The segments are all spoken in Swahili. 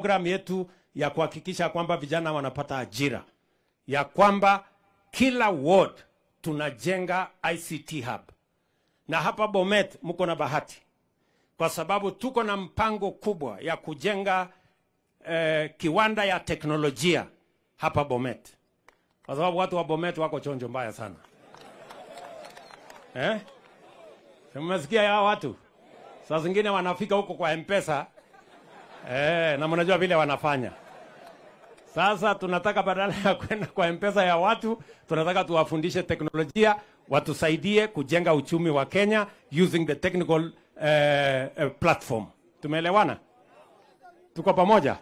program yetu ya kuhakikisha kwamba vijana wanapata ajira, ya kwamba kila ward tunajenga ICT hub. Na hapa Bomet mko na bahati, kwa sababu tuko na mpango kubwa ya kujenga kiwanda ya teknolojia hapa Bomet, kwa sababu watu wa Bomet wako chonjo mbaya sana. Mmesikia ya watu? Saa zingine wanafika huko kwa M-Pesa, na mnajua vile wanafanya. Sasa tunataka badala ya kwenda kwa M-Pesa ya watu, tunataka tuwafundishe teknolojia, watusaidie kujenga uchumi wa Kenya using the technical platform. Tumeelewana? Tuko pamoja?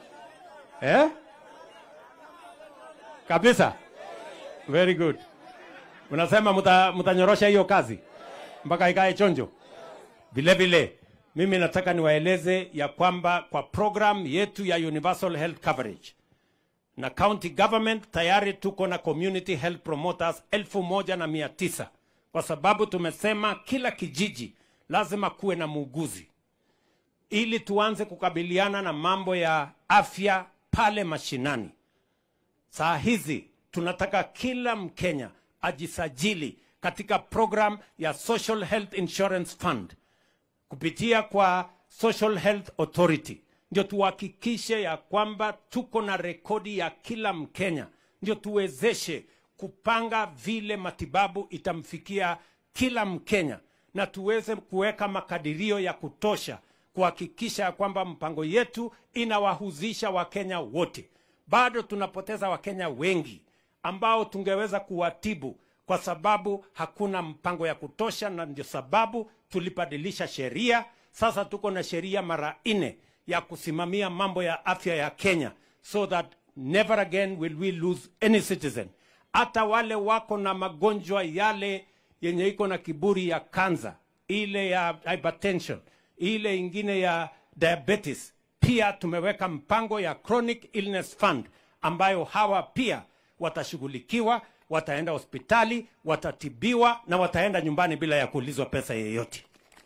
Kabisa? Very good. Unasema mtanyorosha hiyo kazi mpaka ikae chonjo. Vile vile mimi nataka niwaeleze ya kwamba kwa program yetu ya Universal Health Coverage na county government tayari tuko na community health promoters 1900, kwa sababu tumesema kila kijiji lazima kuwe na muuguzi ili tuanze kukabiliana na mambo ya afya pale mashinani. Saa hizi tunataka kila Mkenya ajisajili katika program ya Social Health Insurance Fund kupitia kwa Social Health Authority. Ndio tuhakikishe ya kwamba tuko na rekodi ya kila Mkenya, ndio tuwezeshe kupanga vile matibabu itamfikia kila Mkenya, na tuweze kuweka makadirio ya kutosha kuhakikisha ya kwamba mpango yetu inawahuzisha Wakenya wote. Bado tunapoteza Wakenya wengi ambao tungeweza kuwatibu kwa sababu hakuna mpango ya kutosha, na ndio sababu tulibadilisha sheria. Sasa tuko na sheria mara 4 ya kusimamia mambo ya afya ya Kenya, so that never again will we lose any citizen. Hata wale wako na magonjwa yale yenye iko na kiburi ya kansa, ile ya hypertension, ile ingine ya diabetes, pia tumeweka mpango ya Chronic Illness Fund ambayo hawa pia watashughulikiwa, wataenda hospitali, watatibiwa na wataenda nyumbani bila ya kuulizwa pesa yeyote.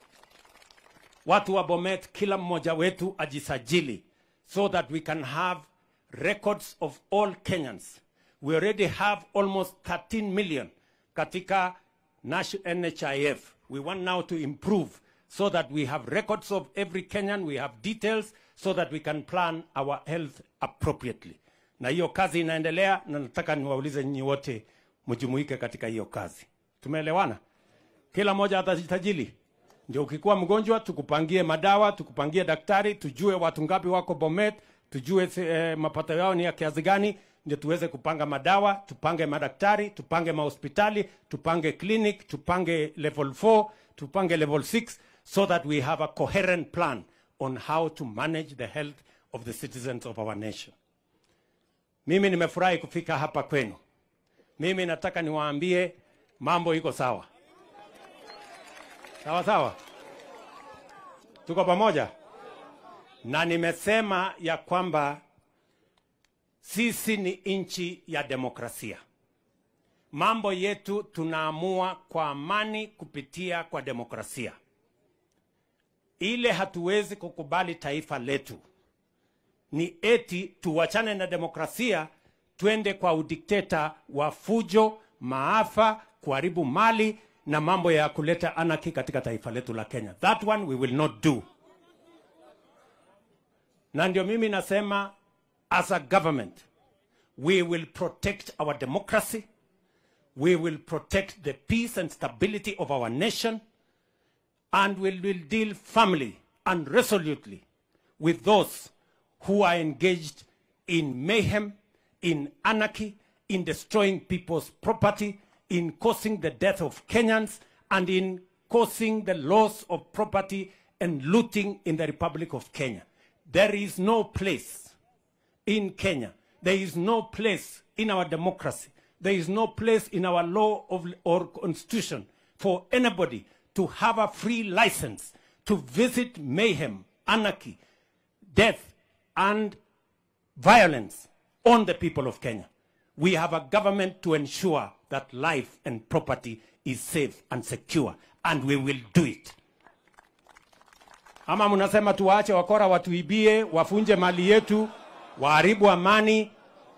Watu wa Bomet, kila mmoja wetu ajisajili so that we can have records of all Kenyans. We already have almost 13 million katika NHIF. We want now to improve so that we have records of every Kenyan, we have details so that we can plan our health appropriately. Na hiyo kazi inaendelea, na nataka niwaulize nyinyi wote mjumuike katika hiyo kazi. Tumeelewana? Kila mmoja atajisajili. Ndio ukikuwa mgonjwa tukupangie madawa, tukupangie daktari, tujue watu ngapi wako Bomet, tujue mapato yao ni ya kiasi gani, ndio tuweze kupanga madawa, tupange madaktari, tupange mahospitali, tupange clinic, tupange level 4, tupange level 6, so that we have a coherent plan on how to manage the health of the citizens of our nation. Mimi nimefurahi kufika hapa kwenu. Mimi nataka niwaambie mambo iko sawa. Sawa sawa? Tuko pamoja? Na nimesema ya kwamba sisi ni nchi ya demokrasia. Mambo yetu tunaamua kwa amani kupitia kwa demokrasia. Ile hatuwezi kukubali taifa letu ni eti tuwachane na demokrasia twende kwa udikteta wa fujo, maafa, kuharibu mali na mambo ya kuleta anarchy katika taifa letu la Kenya. That one we will not do. Na ndio mimi nasema, as a government, we will protect our democracy, we will protect the peace and stability of our nation, and we will deal firmly and resolutely with those who are engaged in mayhem, in anarchy, in destroying people's property, in causing the death of Kenyans, and in causing the loss of property and looting in the Republic of Kenya. There is no place in Kenya, there is no place in our democracy, there is no place in our law or constitution for anybody to have a free license to visit mayhem, anarchy, death, and violence on the people of Kenya. We have a government to ensure that life and property is safe and secure, and we will do it. Ama mnasema tuwaache wakora watuibie, wafunje mali yetu, waharibu amani?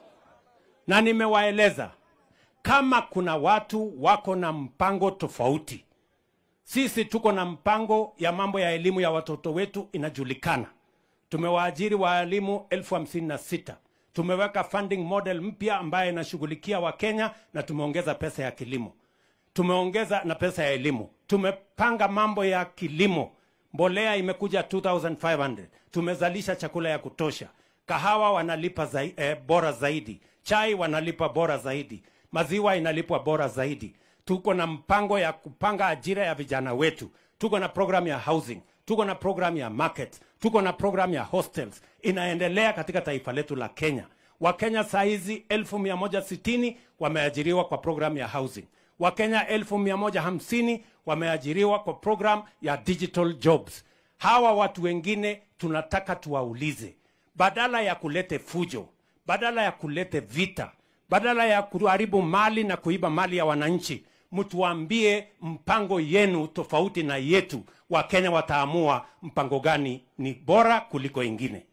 Na nimewaeleza kama kuna watu wako na mpango tofauti. Sisi tuko na mpango ya mambo ya elimu ya watoto wetu inajulikana. Tumewaajiri walimu 56,000. Tumeweka funding model mpya ambayo inashughulikia Wakenya na tumeongeza pesa ya kilimo. Tumeongeza na pesa ya elimu. Tumepanga mambo ya kilimo. Mbolea imekuja 2,500. Tumezalisha chakula ya kutosha. Kahawa wanalipa bora zaidi. Chai wanalipa bora zaidi. Maziwa inalipwa bora zaidi. Tuko na mpango ya kupanga ajira ya vijana wetu. Tuko na program ya housing. Tuko na program ya market. Tuko na program ya hostels. Inaendelea katika taifa letu la Kenya. Wakenya saizi 1,160 wameajiriwa kwa program ya housing. Wakenya 1,150 wameajiriwa kwa program ya digital jobs. Hawa watu wengine tunataka tuwaulize, badala ya kulete fujo, badala ya kulete vita, badala ya kuharibu mali na kuiba mali ya wananchi, mtuambie mpango yenu tofauti na yetu. Wakenya wataamua mpango gani ni bora kuliko ingine.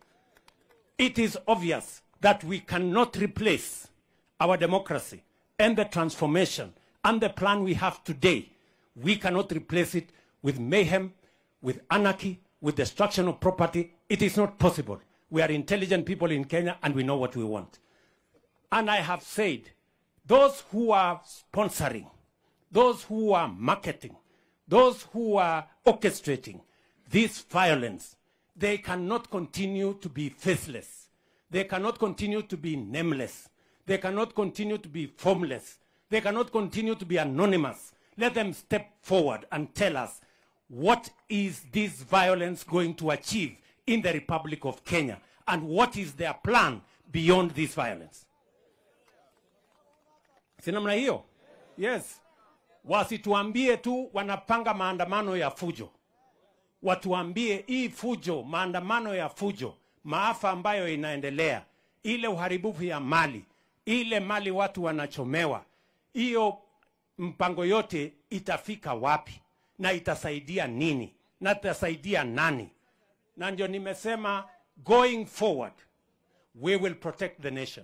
It is obvious that we cannot replace our democracy and the transformation and the plan we have today. We cannot replace it with mayhem, with anarchy, with destruction of property. It is not possible. We are intelligent people in Kenya and we know what we want. And I have said, those who are sponsoring, those who are marketing, those who are orchestrating this violence, they cannot continue to be faceless. They cannot continue to be nameless. They cannot continue to be formless. They cannot continue to be anonymous. Let them step forward and tell us, what is this violence going to achieve in the Republic of Kenya? And what is their plan beyond this violence? Si namna hiyo? Yes. Wasituambie tu wanapanga maandamano ya fujo. Watuambie hii fujo, maandamano ya fujo, maafa ambayo inaendelea, ile uharibifu ya mali, ile mali watu wanachomewa, hiyo mpango yote itafika wapi na itasaidia nini na itasaidia nani? Na ndio nimesema, going forward we will protect the nation.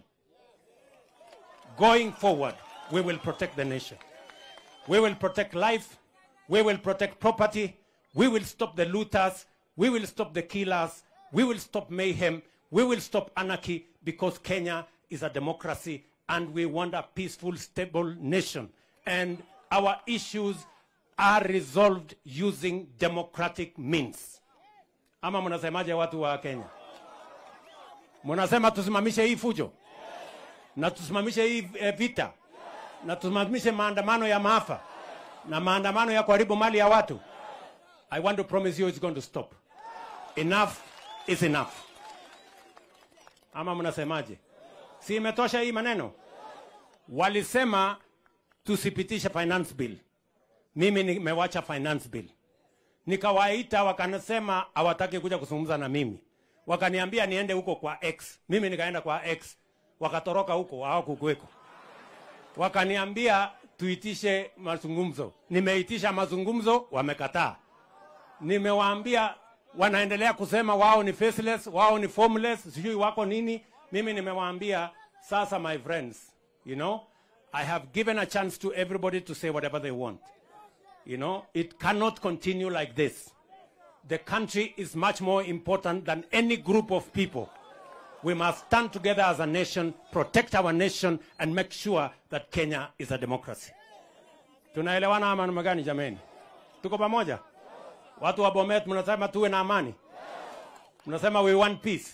Going forward we will protect the nation. We will protect life. We will protect property. We will stop the looters. We will stop the killers. We will stop mayhem. We will stop anarchy, because Kenya is a democracy and we want a peaceful, stable nation. And our issues are resolved using democratic means. Ama mnasemaje watu wa Kenya? Mnasema tusimamishe hii fujo? Na tusimamishe hii vita? Na tusimamishe maandamano ya maafa? Na maandamano ya kuharibu mali ya watu? I want to promise you it's going to stop. Enough is enough. Ama mnasemaje? Si imetosha hii maneno? Walisema tusipitishe finance bill. Mimi nimewacha finance bill. Nikawaita, wakanasema hawataki kuja kuzungumza na mimi. Wakaniambia niende huko kwa X. Mimi nikaenda kwa X. Wakatoroka huko, hawakukuweko. Wakaniambia tuitishe mazungumzo. Nimeitisha mazungumzo, wamekataa. Nimewaambia, wanaendelea kusema wao ni faceless, wao ni formless, sijui wako nini. Mimi nimewaambia, sasa my friends, you know, I have given a chance to everybody to say whatever they want. You know, it cannot continue like this. The country is much more important than any group of people. We must stand together as a nation, protect our nation, and make sure that Kenya is a democracy. Tunaelewana ama namna gani jameni? Tuko pamoja? Watu wa Bomet mnasema tuwe na amani? Mnasema we want peace?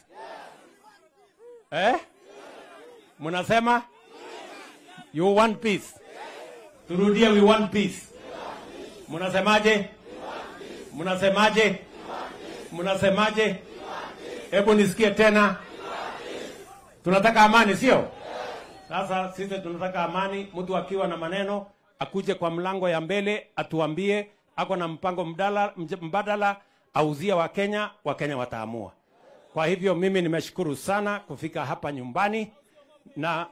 Mnasema you want peace? Turudie, we want peace. Mnasemaje? Mnasemaje? Mnasemaje? Hebu nisikie tena. Tunataka amani, sio? Sasa sisi tunataka amani. Mtu akiwa na maneno akuje kwa mlango ya mbele atuambie ako na mpango mbadala auzia Wakenya, Wakenya wataamua. Kwa hivyo mimi nimeshukuru sana kufika hapa nyumbani na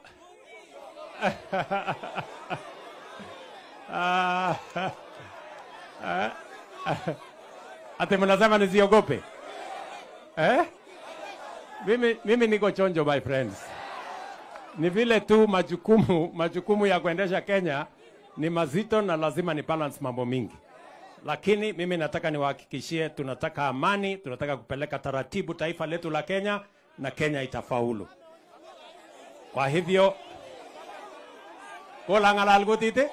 Ati mnasema nisiogope? Mimi niko chonjo my friends. Ni vile tu majukumu ya kuendesha Kenya ni mazito na lazima ni balance mambo mingi. Lakini mimi nataka niwahakikishie tunataka amani, tunataka kupeleka taratibu taifa letu la Kenya na Kenya itafaulu. Kwa hivyo kola ngalal gotite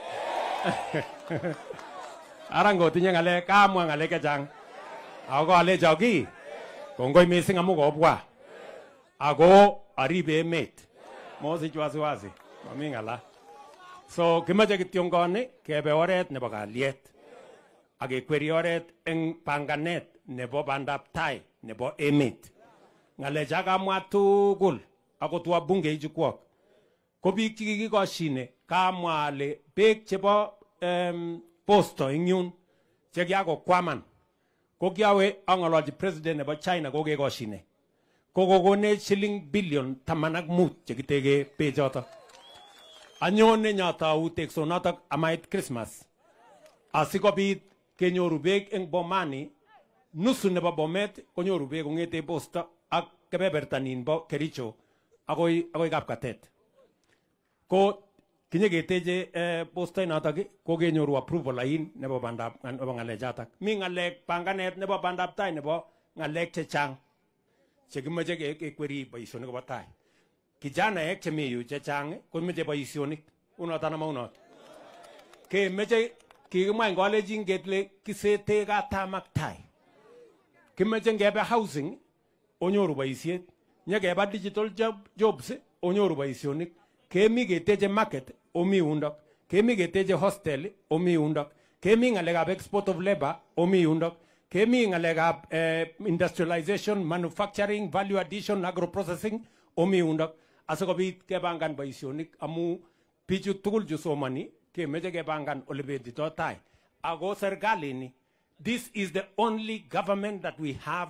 arango tinye ngale kamwa ngale kechang ako ale jogi kongoi mising amu kobwa ako aribe emet mosich wasiwasi mami ngala. So kimache kityongoni kebe oret nebo kalyet ak kekweri oret eng panganet nebo bandab tai nebo emet. Ngale chakamwa tugul akot wabunge ichukwok ko biik chikikikoshine kamwa ale beek chebo posto eng yun chekiakokwaman ko kiawe ang'ololchi president nebo China ko kekoshine ko kokonech shilling billion 15 chekitege bechoto. Anyone nyatau teksonotok amait Christmas asikobit kenyoru beek eng Bomani, nusu nebo Bomet konyoru beek kong'ete posto ak kebebertanin bo Kericho akoi Kapkatet. Ko kinyeketeche posto inotok ko kenyoru approval ain nebo bandab nebo ng'alechatak. Mi ng'alek panganet nebo bandab tai nebo ng'alek chechang chekimache kekweri boisionik kobo tai. Kijanaek chemi yu chechang komeche boisionik unoto nama unot. Kemeche kikimwa eng kalenjin ketle kisete katamak tai. Kimeche ngebe housing onyoru boisiet, nyekeba digital jobs onyoru boisionik. Kemi keteche market omi undok, kemi keteche hostel omi undok, kemi ng'alekab export of labor omi undok, kemi ng'alekab industrialization, manufacturing, value addition, agro processing omi undok. Asikobit kebangan boisionik amu bichu tugul chu somani kemeche kebangan ole betito tai. Ako serikali ni, this is the only government that we have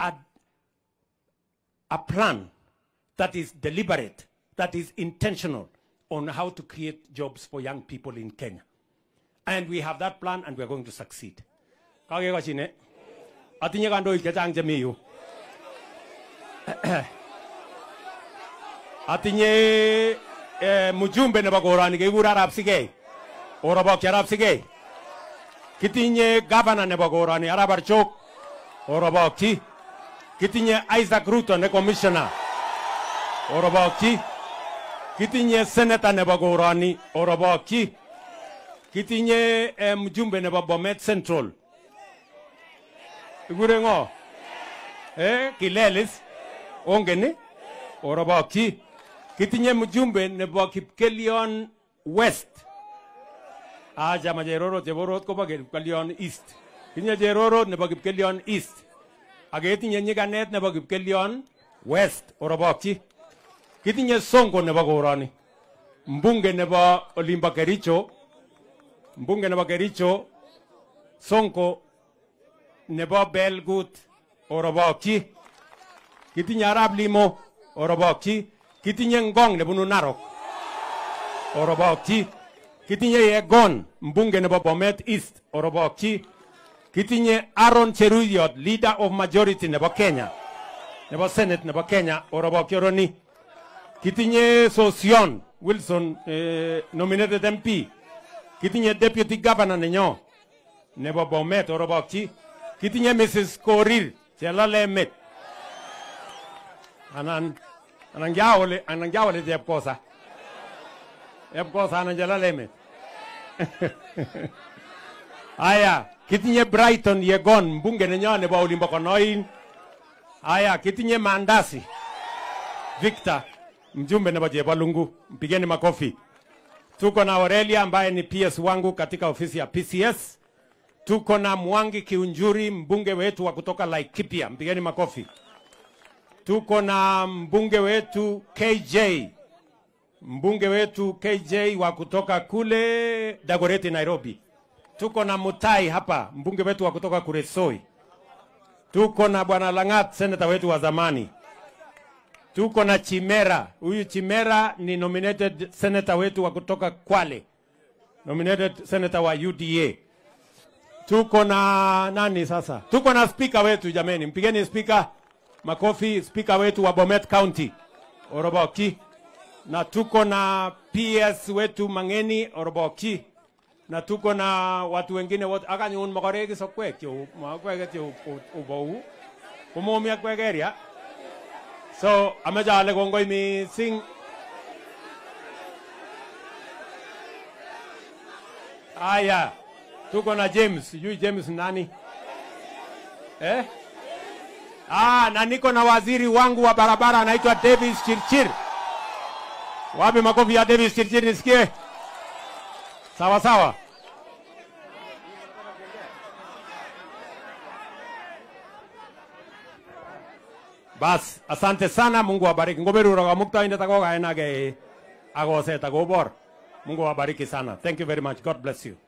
a plan that is deliberate, that is intentional on how to create jobs for young people in Kenya. And we have that plan and we are going to succeed. Kakekashine, atinye kandoik chechang chemi yu. Atinye mujumbe nebo korani kekure Arap Sigei. Orobokyi Arap Sigei. Kitinye governor nebo korani Arap Archok. Orobokyi. Kitinye Isaac Ruto ne commissioner. Orobokyi. Kitinye senator nebo korani. Orobokyi. Kitinye mjumbe nebo Bomet Central. Ikure ngo? Kilelis. Ongeni. Orobokyi. Kitinye mjumbe nebo Kipkelion West. Chama Cherorot Cheborot kobo Kipkelion East. Kitinye Cherorot nebo Kipkelion East. Aketinye nyikanet nebo Kipkelion West. Orobokyi. Kitinye Sonko nebo korani. Mbunge nebo Olimba Kericho. Mbunge nebo Kericho. Sonko nebo Belgut. Orobokyi. Kitinye Arap Limo. Orobokyi. Kitinye Ngong nebunu Narok. Orobokyi. Kitinye Yegon, mbunge nebo Bomet East. Orobokyi. Kitinye Aaron Cheruyot, leader of majority nebo Kenya. Nebo Senate nebo Kenya. Orobokyi Oroni. Kitinye Sosion Wilson, nominated MP. Kitinye deputy governor nenyo nebo Bomet. Orobokyi. Kitinye Mrs. Korir Chelale Met. Anangyawole Jepkosa. Jepkosa ananjalale Met. Aya, kitinye Brighton Yegon, mbunge nenyo nebo Olimbo Konoin. Aya, kitinye Mandasi Victor, mjumbe nebo Jebalungu. Mpigeni makofi. Tuko na Aurelia ambaye ni PS wangu katika ofisi ya PCS. Tuko na Mwangi Kiunjuri, mbunge wetu wa kutoka Laikipia. Mpigeni makofi. Tuko na mbunge wetu KJ. Mbunge wetu KJ wa kutoka kule Dagoretti Nairobi. Tuko na Mutai hapa, mbunge wetu wa kutoka Kuresoi. Tuko na Bwana Langat, senator wetu wa zamani. Tuko na Chimera. Huyu Chimera ni nominated senator wetu wa kutoka Kwale. Nominated senator wa UDA. Tuko na nani sasa? Tuko na speaker wetu jameni. Mpigeni speaker. Makofi speaker wetu wa Bomet County. Oroboki. Na tuko na PS wetu Mangeni Oroboki. Na tuko na watu wengine wote akanyun makoregi sokwe kyo makwege kyo ubou. Kumomia kwegeria. So amejale kongoi mising. Aya. Tuko na James, sijui James nani? Na niko na waziri wangu wa barabara anaitwa Davis Chirchir. Wapi makofi ya Davis Chirchir nisikie? Sawa sawa. Bas, asante sana, Mungu awabariki. Ngoberu roga mukta inde takoga enage agose takobor. Mungu awabariki sana. Thank you very much. God bless you.